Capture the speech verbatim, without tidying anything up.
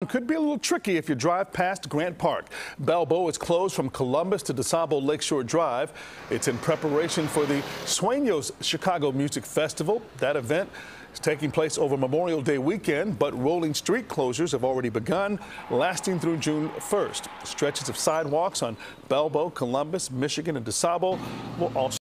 could be a little tricky if you drive past Grant Park. Balboa is closed from Columbus to DeSable Lakeshore Drive. It's in preparation for the Suenos Chicago Music Festival. That event is taking place over Memorial Day weekend, but rolling street closures have already begun, lasting through June first. Stretches of sidewalks on Balboa, Columbus, Michigan, and DeSable will also